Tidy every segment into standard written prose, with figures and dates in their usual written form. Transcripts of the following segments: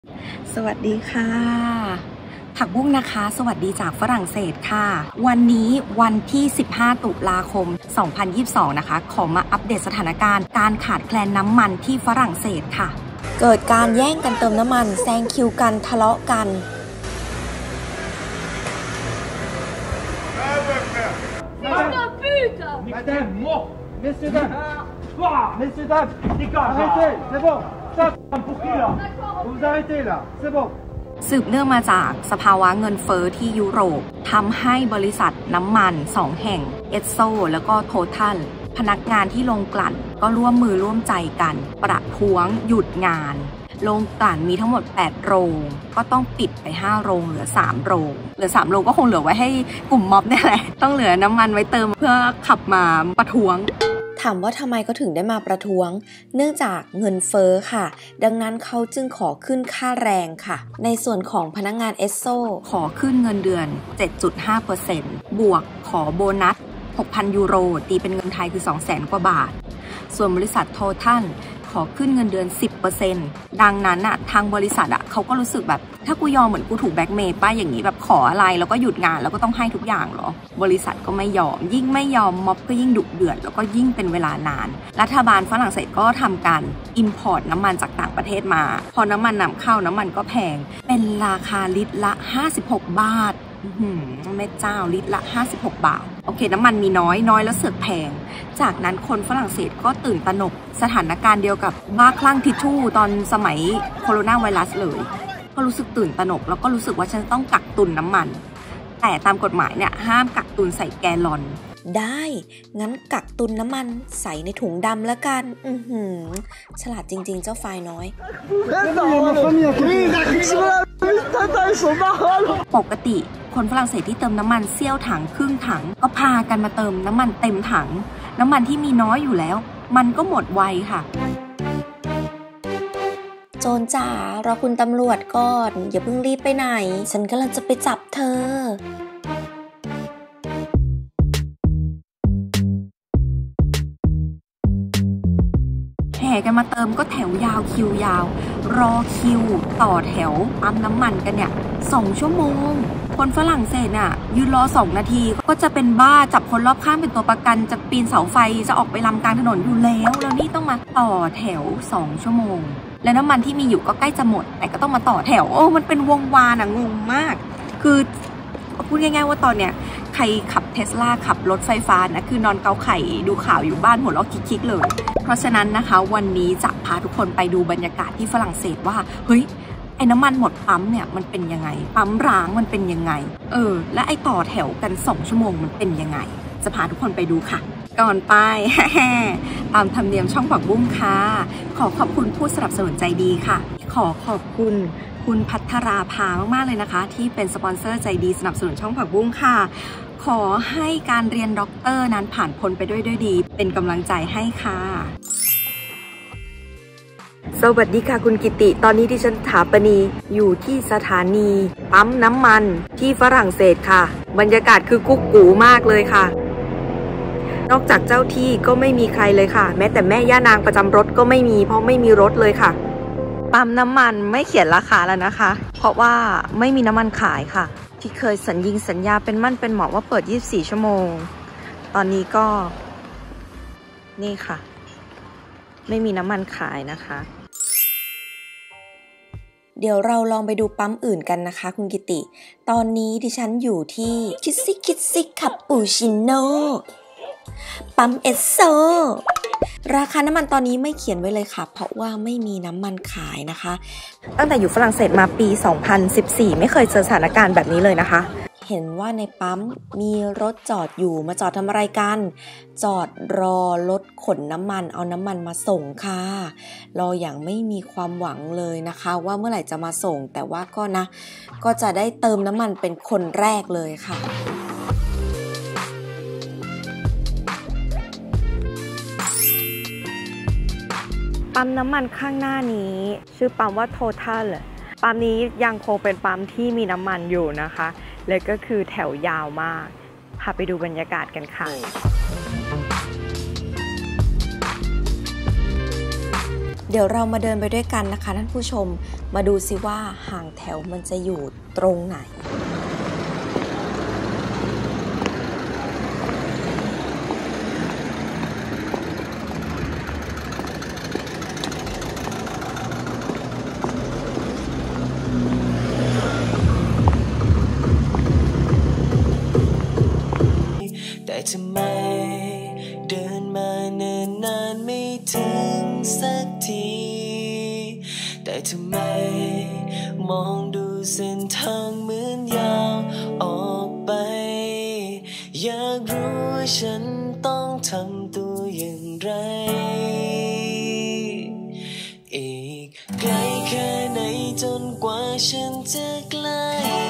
สวัสดีค่ะผักบุ้งนะคะสวัสดีจากฝรั่งเศสค่ะวันนี้วันที่15ตุลาคม2022นะคะขอมาอัปเดตสถานการณ์การขาดแคลนน้ำมันที่ฝรั่งเศสค่ะเกิดการแย่งกันเติมน้ำมันแซงคิวกันทะเลาะกัน Madame, moi, messieurs, dames, messieurs, dames, arrêtez, c'est bon, ça, pour qui là? Vous vous arrêtez là, c'est bon. สืบเนื่องมาจากสภาวะเงินเฟ้อที่ยุโรปทำให้บริษัทน้ำมัน2แห่งเอสโซแล้วก็โททัลพนักงานที่โรงกลั่นก็ร่วมมือร่วมใจกันประท้วงหยุดงานโรงกลั่นมีทั้งหมด8โรงก็ต้องปิดไป5โรงเหลือ3โรงเหลือ3โรงก็คงเหลือไว้ให้กลุ่มม็อบนี่แหละต้องเหลือน้ำมันไว้เติมเพื่อขับมาประท้วงถามว่าทำไมเขาถึงได้มาประท้วงเนื่องจากเงินเฟ้อค่ะดังนั้นเขาจึงขอขึ้นค่าแรงค่ะในส่วนของพนักงานเอสโซขอขึ้นเงินเดือน 7.5% บวกขอโบนัส 6,000 ยูโรตีเป็นเงินไทยคือ 200,000 กว่าบาทส่วนบริษัทโททัลขอขึ้นเงินเดือน 10% ดังนั้นอ่ะทางบริษัทอ่ะเขาก็รู้สึกแบบถ้ากูยอมเหมือนกูถูกแบล็กเมย์ป้าอย่างนี้แบบขออะไรแล้วก็หยุดงานแล้วก็ต้องให้ทุกอย่างเหรอบริษัทก็ไม่ยอมยิ่งไม่ยอมม็อบก็ยิ่งดุเดือดแล้วก็ยิ่งเป็นเวลานานรัฐบาลฝรั่งเศสก็ทำการอิมพอร์ตน้ำมันจากต่างประเทศมาพอน้ำมันนำเข้าน้ำมันก็แพงเป็นราคาลิตรละ56 บาทแม่เจ้าลิตรละ56 บาทโอเคน้ำมันมีน้อยแล้วเสือกแพงจากนั้นคนฝรั่งเศสก็ตื่นตระหนกสถานการณ์เดียวกับบ้าคลั่งทิชชู่ตอนสมัยโคโรนาไวรัสเลยก็รู้สึกตื่นตระหนกแล้วก็รู้สึกว่าฉันต้องกักตุนน้ำมันแต่ตามกฎหมายเนี่ยห้ามกักตุนใส่แกลลอนได้งั้นกักตุนน้ำมันใส่ในถุงดำแล้วกันฉลาดจริงๆเจ้าไฟน้อยปกติคนฝรั่งเศสที่เติมน้ำมันเสี้ยวถังครึ่งถังก็พากันมาเติมน้ำมันเต็มถังน้ำมันที่มีน้อยอยู่แล้วมันก็หมดไวค่ะโจรจ๋ารอคุณตำรวจก่อนอย่าเพิ่งรีบไปไหนฉันกำลังจะไปจับเธอแห่กันมาเติมก็แถวยาวคิวยาวรอคิวต่อแถวปั๊มน้ำมันกันเนี่ย2 ชั่วโมงคนฝรั่งเศสน่ะยืนรอ2 นาทีก็จะเป็นบ้าจับคนรอบข้างเป็นตัวประกันจะปีนเสาไฟจะออกไปลำกลางถนนอยู่แล้วนี่ต้องมาต่อแถว2 ชั่วโมงและน้ำมันที่มีอยู่ก็ใกล้จะหมดแต่ก็ต้องมาต่อแถวมันเป็นวงวานงงมากคือพูดง่ายๆว่าตอนเนี้ยใครขับเทสลาขับรถไฟฟ้านะคือนอนเกาไข่ดูข่าวอยู่บ้านหัวเราะคิกๆเลยเพราะฉะนั้นนะคะวันนี้จะพาทุกคนไปดูบรรยากาศที่ฝรั่งเศสว่าเฮ้ยไอ้น้ำมันหมดปั๊มเนี่ยมันเป็นยังไงปั๊มร้างมันเป็นยังไงและไอ้ต่อแถวกัน2 ชั่วโมงมันเป็นยังไงจะพาทุกคนไปดูค่ะก่อนไป ตามธรรมเนียมช่องผักบุ้งค่ะขอบคุณผู้สนับสนุนใจดีค่ะขอบคุณคุณพัทราภามากๆเลยนะคะที่เป็นสปอนเซอร์ใจดีสนับสนุนช่องผักบุ้งค่ะขอให้การเรียนด็อกเตอร์นั้นผ่านพ้นไปด้วยดีเป็นกำลังใจให้ค่ะสวัสดีค่ะคุณกิติตอนนี้ดิฉันถาปนีอยู่ที่สถานีปั๊มน้ำมันที่ฝรั่งเศสค่ะบรรยากาศคือกุ๊กกูมากเลยค่ะนอกจากเจ้าที่ก็ไม่มีใครเลยค่ะแม้แต่แม่ย่านางประจำรถก็ไม่มีเพราะไม่มีรถเลยค่ะปั๊มน้ำมันไม่เขียนราคาแล้วนะคะเพราะว่าไม่มีน้ำมันขายค่ะที่เคยสัญญาเป็นมั่นเป็นเหมาะว่าเปิด24 ชั่วโมงตอนนี้ก็นี่ค่ะไม่มีน้ำมันขายนะคะเดี๋ยวเราลองไปดูปั๊มอื่นกันนะคะคุณกิติตอนนี้ดิฉันอยู่ที่คิดซิคาปูชิโน่ปั๊มเอสโซราคาน้ำมันตอนนี้ไม่เขียนไว้เลยค่ะเพราะว่าไม่มีน้ำมันขายนะคะตั้งแต่อยู่ฝรั่งเศสมาปี 2014 ไม่เคยเจอสถานการณ์แบบนี้เลยนะคะเห็นว่าในปั๊มมีรถจอดอยู่มาจอดทำอะไรกันจอดรอรถขนน้ำมันเอาน้ำมันมาส่งค่ะรออย่างไม่มีความหวังเลยนะคะว่าเมื่อไหร่จะมาส่งแต่ว่าก็จะได้เติมน้ำมันเป็นคนแรกเลยค่ะปั๊มน้ำมันข้างหน้านี้ชื่อปั๊มว่า Total ปั๊มนี้ยังคงเป็นปั๊มที่มีน้ำมันอยู่นะคะและก็คือแถวยาวมากพาไปดูบรรยากาศกันค่ะเดี๋ยวเรามาเดินไปด้วยกันนะคะท่านผู้ชมมาดูซิว่าห่างแถวมันจะอยู่ตรงไหนแต่ทำไมเดินมาเนิ่นนานไม่ถึงสักทีแต่ทำไมมองดูเส้นทางเหมือนยาวออกไปอยากรู้ว่าฉันต้องทำตัวอย่างไรอีกไกลแค่ไหนจนกว่าฉันจะใกล้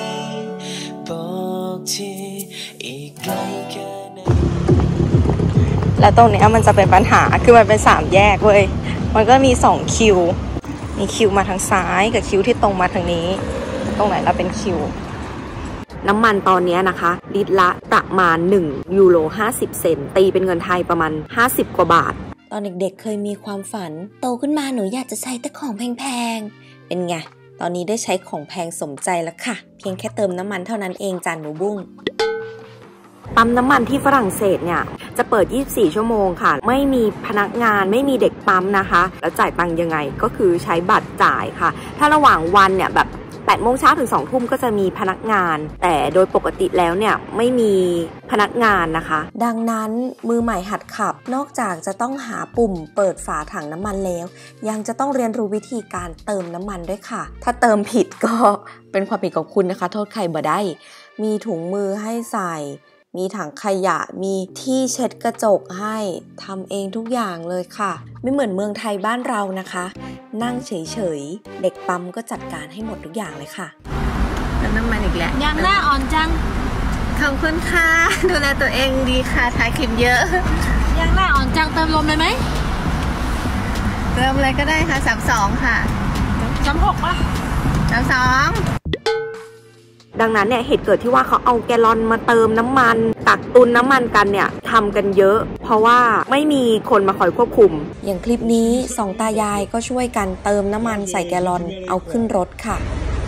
บอกทีอีกไกลแค่ไหนแล้วตรงนี้มันจะเป็นปัญหาคือมันเป็น3แยกเว้ยมันก็มี2คิวมีคิวมาทางซ้ายกับคิวที่ตรงมาทางนี้ตรงไหนเราเป็นคิวน้ำมันตอนนี้นะคะลิตรละประมาณ1 ยูโร 50 เซนต์ตีเป็นเงินไทยประมาณ50 กว่าบาทตอนเด็กๆเคยมีความฝันโตขึ้นมาหนูอยากจะใช้แต่ของแพงๆเป็นไงตอนนี้ได้ใช้ของแพงสมใจแล้วค่ะเพียงแค่เติมน้ำมันเท่านั้นเองจานหนูบุ้งปั๊มน้ำมันที่ฝรั่งเศสเนี่ยจะเปิด24 ชั่วโมงค่ะไม่มีพนักงานไม่มีเด็กปั๊มนะคะแล้วจ่ายตังค์ยังไงก็คือใช้บัตรจ่ายค่ะถ้าระหว่างวันเนี่ยแบบ8 โมงเช้าถึง 2 ทุ่มก็จะมีพนักงานแต่โดยปกติแล้วเนี่ยไม่มีพนักงานนะคะดังนั้นมือใหม่หัดขับนอกจากจะต้องหาปุ่มเปิดฝาถังน้ำมันแล้วยังจะต้องเรียนรู้วิธีการเติมน้ำมันด้วยค่ะถ้าเติมผิดก็เป็นความผิดของคุณนะคะโทษใครบ่ได้มีถุงมือให้ใส่มีถังขยะมีที่เช็ดกระจกให้ทำเองทุกอย่างเลยค่ะไม่เหมือนเมืองไทยบ้านเรานะคะนั่งเฉยๆเด็กปั๊มก็จัดการให้หมดทุกอย่างเลยค่ะน้ำมันอีกแล้วยังหน้าอ่อนจังขอบคุณค่ะดูแลตัวเองดีค่ะถ่ายคลิปเยอะยังหน้าอ่อนจังเติมลมเลยไหมเติมเลยก็ได้ค่ะ32ค่ะ 36ป่ะ 32ดังนั้นเนี่ยเหตุเกิดที่ว่าเขาเอาแกลลอนมาเติมน้ำมันตักตุนน้ำมันกันเนี่ยทำกันเยอะเพราะว่าไม่มีคนมาคอยควบคุมอย่างคลิปนี้2 ตายายก็ช่วยกันเติมน้ำมันใส่แกลลอนเอาขึ้นรถค่ะ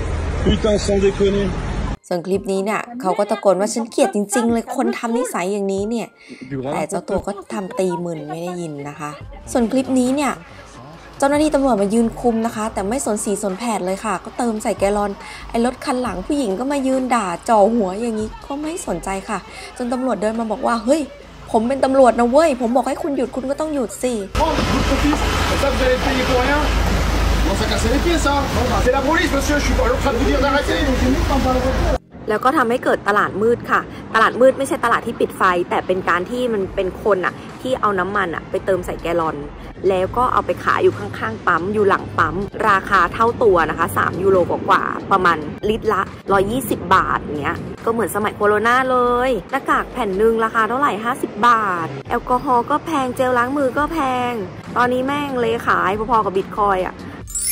ส่วนคลิปนี้เนี่ยเขาก็ตะโกนว่าฉันเกลียดจริงๆเลยคนทำนิสัยอย่างนี้เนี่ยแต่เจ้าตัวก็ทำตีมึนไม่ได้ยินนะคะส่วนคลิปนี้เนี่ยเจ้าหน้าที่ตำรวจมายืนคุมนะคะแต่ไม่สนสีสนแผดเลยค่ะก็เติมใส่แกลลอนไอ้รถคันหลังผู้หญิงก็มายืนด่าจ่อหัวอย่างนี้ก็ไม่สนใจค่ะจนตำรวจเดินมาบอกว่าเฮ้ยผมเป็นตำรวจนะเว้ยผมบอกให้คุณหยุดคุณก็ต้องหยุดสิแล้วก็ทำให้เกิดตลาดมืดค่ะตลาดมืดไม่ใช่ตลาดที่ปิดไฟแต่เป็นการที่มันเป็นคนอ่ะที่เอาน้ำมันอ่ะไปเติมใส่แกลลอนแล้วก็เอาไปขายอยู่ข้างๆปั๊มอยู่หลังปั๊มราคาเท่าตัวนะคะ3 ยูโรกว่าประมาณลิตรละ120 บาทเนี้ยก็เหมือนสมัยโควิดเลยหน้ากากแผ่นหนึ่งราคาเท่าไหร่50 บาทแอลกอฮอล์ก็แพงเจลล้างมือก็แพงตอนนี้แม่งเลยขายพอๆกับบิตคอยอ่ะ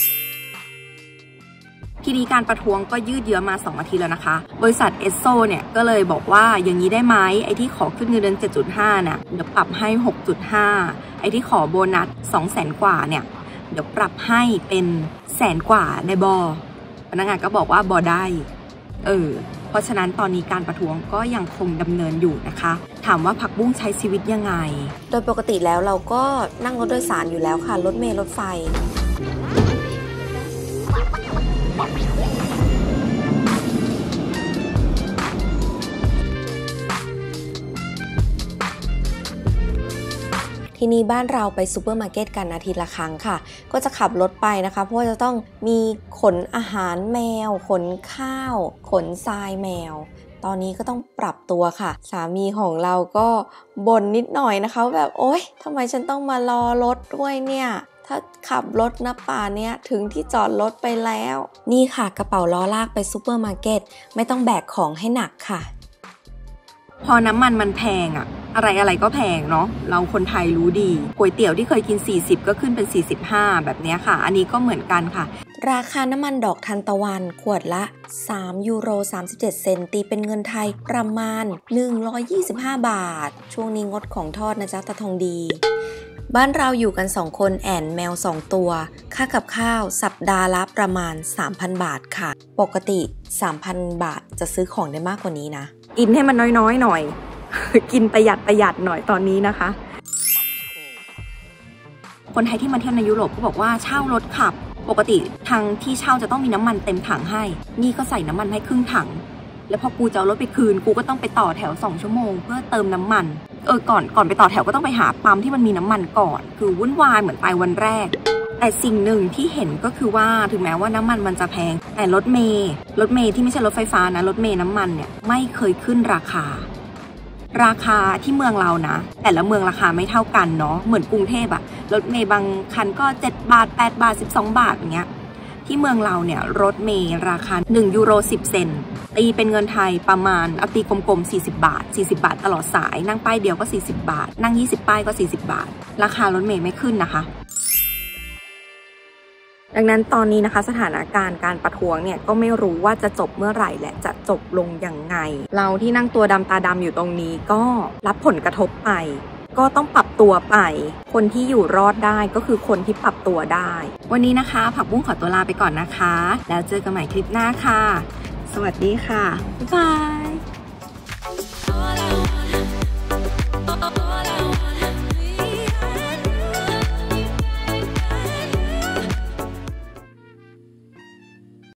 ทีนี้การประท้วงก็ยืดเยื้อมา2 อาทิตย์แล้วนะคะบริษัทเอสโซเนี่ยก็เลยบอกว่าอย่างนี้ได้ไหมไอ้ที่ขอขึ้นเงินเดือน 7.5 เนี่ยเดี๋ยวปรับให้ 6.5 ไอ้ที่ขอโบนัส 200,000 กว่าเนี่ยเดี๋ยวปรับให้เป็น100,000 กว่าในบอพนักงานก็บอกว่าบอได้เพราะฉะนั้นตอนนี้การประท้วงก็ยังคงดำเนินอยู่นะคะถามว่าผักบุ้งใช้ชีวิตยังไงโดยปกติแล้วเราก็นั่งรถโดยสารอยู่แล้วค่ะรถเมล์รถไฟทีนี้บ้านเราไปซูเปอร์มาร์เก็ตกันอาทิตย์ละครั้งค่ะก็จะขับรถไปนะคะเพราะว่าจะต้องมีขนอาหารแมวขนข้าวขนทรายแมวตอนนี้ก็ต้องปรับตัวค่ะสามีของเราก็บ่นนิดหน่อยนะคะแบบโอ๊ยทำไมฉันต้องมารอรถด้วยเนี่ยถ้าขับรถนะป่าเนี้ยถึงที่จอดรถไปแล้วนี่ค่ะกระเป๋าล้อลากไปซูเปอร์มาร์เก็ตไม่ต้องแบกของให้หนักค่ะพอน้ำมันแพงอะอะไรก็แพงเนาะเราคนไทยรู้ดีก๋วยเตี๋ยวที่เคยกิน40ก็ขึ้นเป็น45แบบนี้ค่ะอันนี้ก็เหมือนกันค่ะราคาน้ำมันดอกทานตะวันขวดละ3 ยูโร 37 เซนต์ตีเป็นเงินไทยประมาณ125 บาทช่วงนี้งดของทอดนะจ๊ะตาทองดีบ้านเราอยู่กัน 2 คนแอนแมว 2 ตัวค่ากับข้าวสัปดาห์ละประมาณ 3,000 บาทค่ะปกติ 3,000 บาทจะซื้อของได้มากกว่านี้นะกินให้มันน้อยๆหน่อย กินประหยัดหน่อยตอนนี้นะคะคนไทยที่มาเที่ยวในยุโรปก็บอกว่าเช่ารถขับปกติทางที่เช่าจะต้องมีน้ำมันเต็มถังให้นี่ก็ใส่น้ำมันให้ครึ่งถังแล้วพอกูจะเอารถไปคืนกูก็ต้องไปต่อแถว2 ชั่วโมงเพื่อเติมน้ำมันก่อนไปต่อแถวก็ต้องไปหาปั๊มที่มันมีน้ำมันก่อนคือวุ่นวายเหมือนตายวันแรกแต่สิ่งหนึ่งที่เห็นก็คือว่าถึงแม้ว่าน้ำมันจะแพงแต่รถเมล์ที่ไม่ใช่รถไฟฟ้านะรถเมล์น้ำมันเนี่ยไม่เคยขึ้นราคาที่เมืองเรานะแต่ละเมืองราคาไม่เท่ากันเนาะเหมือนกรุงเทพอะรถเมล์บางคันก็7 บาท8 บาท12 บาทอย่างเงี้ยที่เมืองเราเนี่ยรถเมล์ราคา1 ยูโร 10 เซนต์ตีเป็นเงินไทยประมาณเอาตีกลมๆ40 บาท40 บาทตลอดสายนั่งป้ายเดียวก็40 บาทนั่ง20 ป้ายก็40 บาทราคารถเมล์ไม่ขึ้นนะคะดังนั้นตอนนี้นะคะสถานการณ์การประท้วงเนี่ยก็ไม่รู้ว่าจะจบเมื่อไหร่และจะจบลงยังไงเราที่นั่งตัวดำตาดำอยู่ตรงนี้ก็รับผลกระทบไปก็ต้องปรับตัวไปคนที่อยู่รอดได้ก็คือคนที่ปรับตัวได้วันนี้นะคะผักบุ้งขอตัวลาไปก่อนนะคะแล้วเจอกันใหม่คลิปหน้าค่ะสวัสดีค่ะบ๊ายบาย